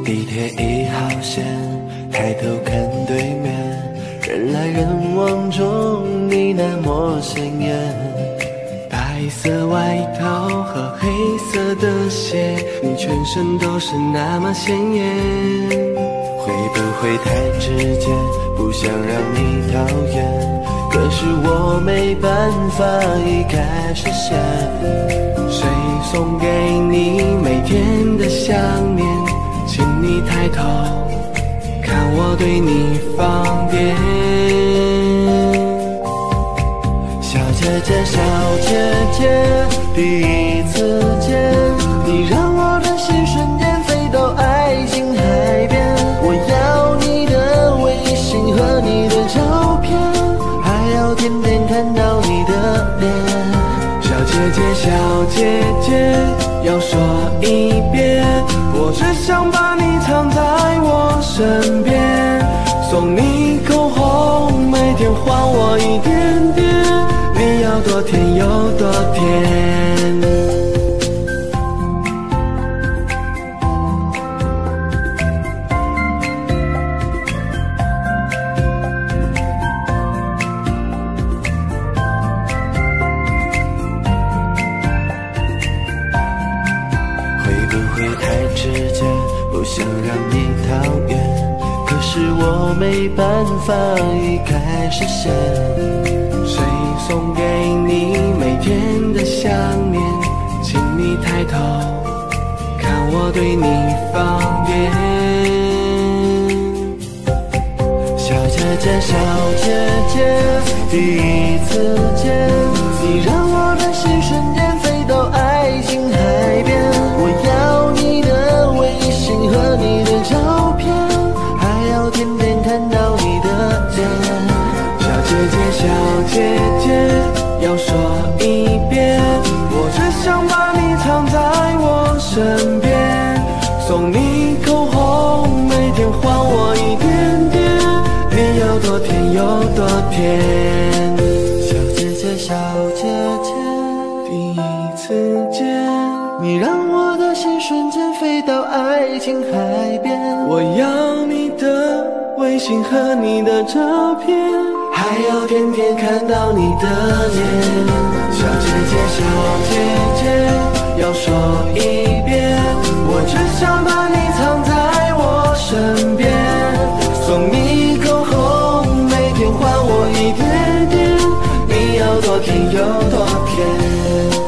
地铁1号线，抬头看对面，人来人往中你那么显眼。白色外套和黑色的鞋，你全身都是那么鲜艳。会不会太直接，不想让你讨厌，可是我没办法移开视线。谁送给你每天的想念？请你抬头看我对你放电。小姐姐小姐姐，第一次见你，让我的心瞬间飞到爱情海边。我要你的微信和你的照片，还要天天看到你的脸。小姐姐小姐姐，要说一遍，我只想把你藏在我身边。送你口红，每天还我一点点，你要多甜有多甜。不想让你讨厌，可是我没办法移开视线。谁送给你每天的想念？请你抬头看我对你放电。小姐姐小姐姐，第一次见你，让我的心瞬间飞到爱情海边。我要你的微信和你的照片，还要天天看到你的脸。小姐姐小姐姐，要说一遍，我只想把你藏在我身边。送你口红，每天还我一点点，你要多甜有多甜。小姐姐小姐姐，第一次见你，让我的心瞬间飞到爱情海边。我要你的微信和你的照片，还要天天看到你的脸。小姐姐小姐姐，要说一遍，我只想把你藏在我身边。送你口红，每天还我一点点，你要多甜有多甜。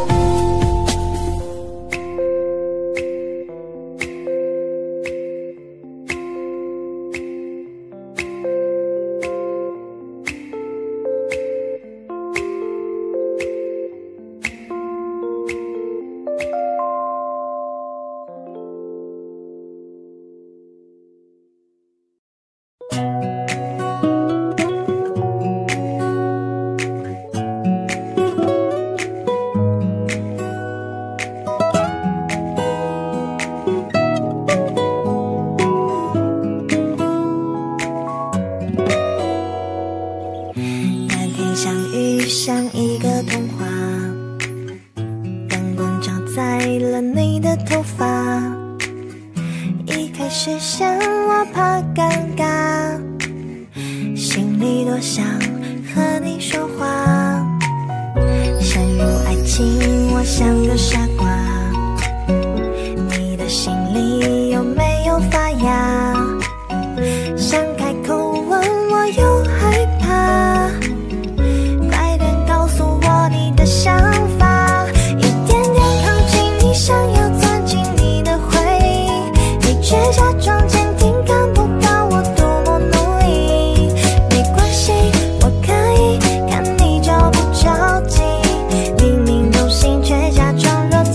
明明动心却假装热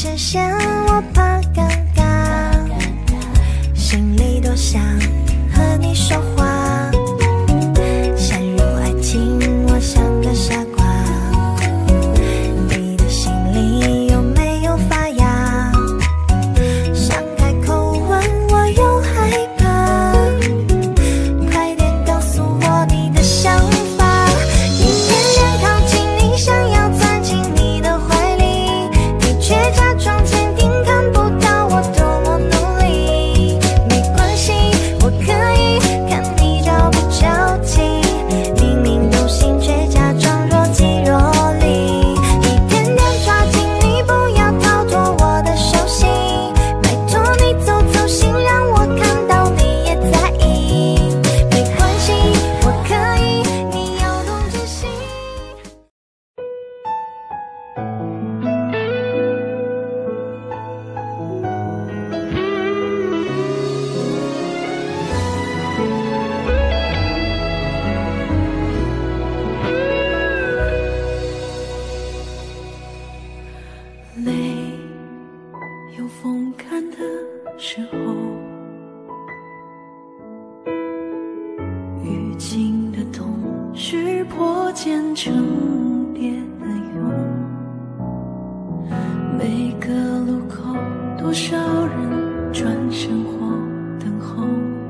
视线，我怕尴尬，心里多想和你说话。陷入爱情，我像个傻瓜，你的心里有没有发芽？想开口问，我又害怕，快点告诉我你的想法。一点点靠近你，想要钻进你的怀里，你却假装坚定，看不到我多么努力。没关系，我可以看你着不着急，明明动心却假装若即若离。一点点抓紧你，不要逃脱我的手心，拜托你走走心，让我看到你也在意。没关系，我可以，你要懂珍惜。 泪有风干的时候，淤青的痛是破茧成蝶的蛹。每个路口，多少人转身或等候，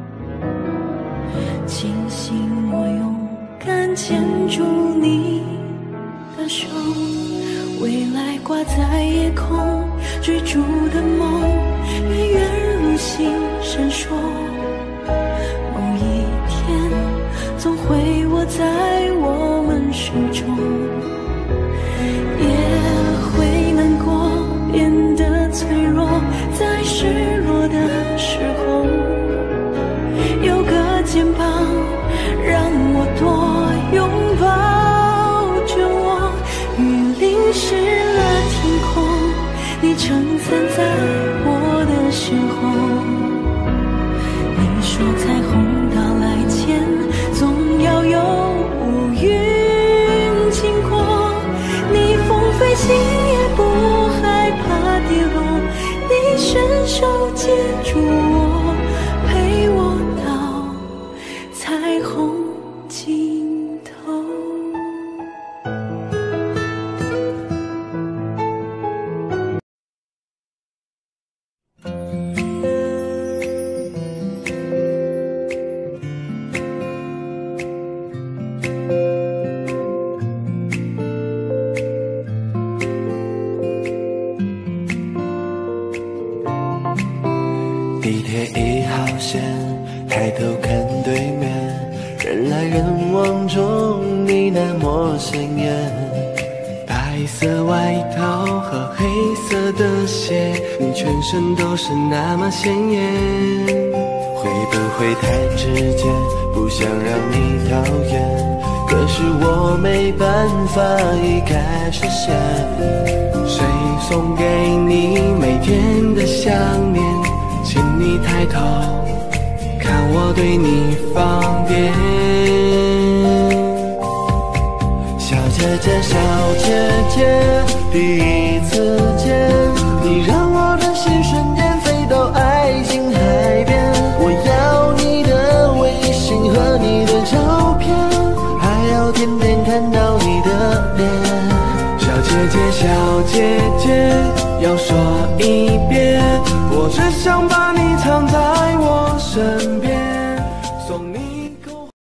庆幸我勇敢牵住你的手。未来挂在夜空，追逐的梦，月圆如星闪烁。某一天，总会握在我们手中，也会难过，变得脆弱。在失落的时候，有个肩膀让我多拥抱着我。雨淋湿了天空，你撑伞在我的身后。你说彩虹到来前，总要有乌云经过。你风飞行也不害怕跌落，你伸手接住我，陪我到彩虹尽头。 地铁1号线，抬头看对面，人来人往中你那么显眼。白色外套和黑色的鞋，你全身都是那么显眼。会不会太直接，不想让你讨厌，可是我没办法一概实现。谁送给你每天的想念？请你抬头看我对你放电。小姐姐小姐姐，第一次见你，让我的心瞬间飞到爱情海边。我要你的微信和你的照片，还要天天看到你的脸。小姐姐小姐姐，要说一遍，我只想把你藏在我身边，送你。